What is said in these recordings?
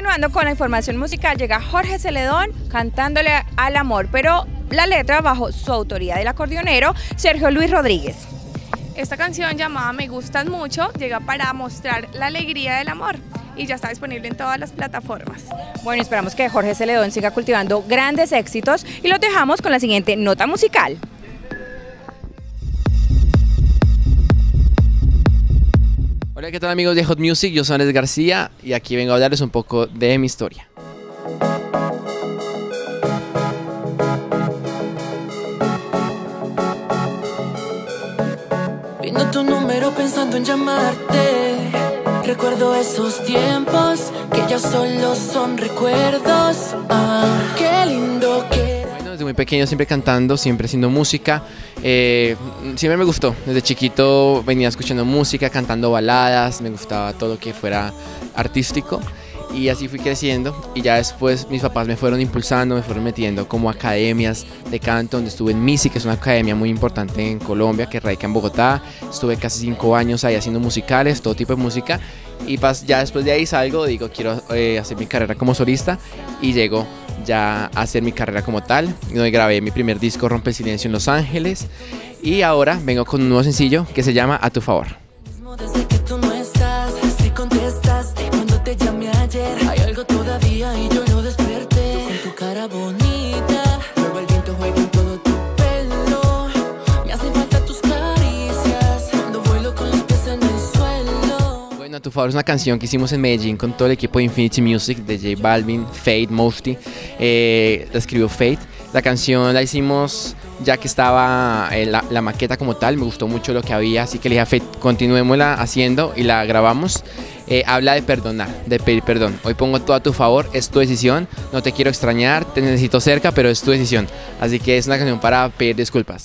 Continuando con la información musical, llega Jorge Celedón cantándole al amor, pero la letra bajo su autoría del acordeonero Sergio Luis Rodríguez. Esta canción llamada Me Gustas Mucho llega para mostrar la alegría del amor y ya está disponible en todas las plataformas. Bueno, esperamos que Jorge Celedón siga cultivando grandes éxitos y los dejamos con la siguiente nota musical. Hola, ¿qué tal amigos de Hot Music? Yo soy Andrés García y aquí vengo a hablarles un poco de mi historia. Viendo tu número pensando en llamarte. Recuerdo esos tiempos que ya solo son recuerdos. Qué lindo que... Bueno, desde muy pequeño siempre cantando, siempre haciendo música. Siempre me gustó. Desde chiquito venía escuchando música, cantando baladas. Me gustaba todo lo que fuera artístico. Y así fui creciendo y ya después mis papás me fueron impulsando, me fueron metiendo como academias de canto, donde estuve en MISI, que es una academia muy importante en Colombia, que radica en Bogotá. Estuve casi 5 años ahí haciendo musicales, todo tipo de música. Y ya después de ahí salgo, digo, quiero hacer mi carrera como solista y llego ya a hacer mi carrera como tal, donde grabé mi primer disco Rompe el Silencio en Los Ángeles y ahora vengo con un nuevo sencillo que se llama A Tu Favor. Desde que tú no estás, si contestaste cuando te llamé ayer. Hay algo todavía y yo lo desperté. Con tu cara bonita, luego el viento juega en todo tu pelo. Me hacen falta tus caricias, cuando vuelo con los pies en el suelo. Bueno, A Tu Favor es una canción que hicimos en Medellín con todo el equipo de Infinity Music, de J Balvin, Fate, Mufti. La escribió Fate. La canción la hicimos ya que estaba la maqueta como tal, me gustó mucho lo que había, así que le dije a Fate, continuémosla haciendo y la grabamos. Habla de perdonar, de pedir perdón. Hoy pongo todo a tu favor, es tu decisión, no te quiero extrañar, te necesito cerca, pero es tu decisión. Así que es una canción para pedir disculpas.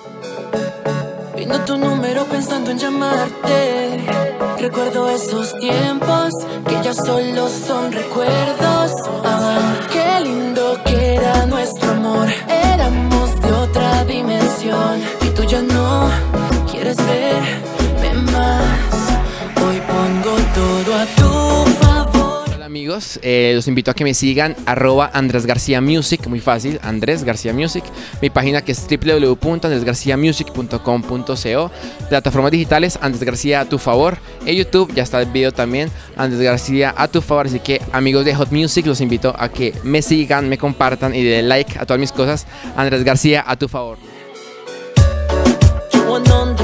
Viendo tu número pensando en llamarte. Recuerdo esos tiempos que ya solo son recuerdos. Qué lindo que era nuestro amor. Éramos de otra dimensión y tú ya no quieres verme más. Hoy pongo todo a tu favor. Hola amigos, los invito a que me sigan @AndresGarciaMusic, muy fácil, Andrés García Music. Mi página que es www.andresgarciamusic.com.co. Plataformas digitales, Andrés García a tu favor. En YouTube ya está el video también, Andrés García a tu favor. Así que amigos de Hot Music, los invito a que me sigan, me compartan y den like a todas mis cosas. Andrés García a tu favor.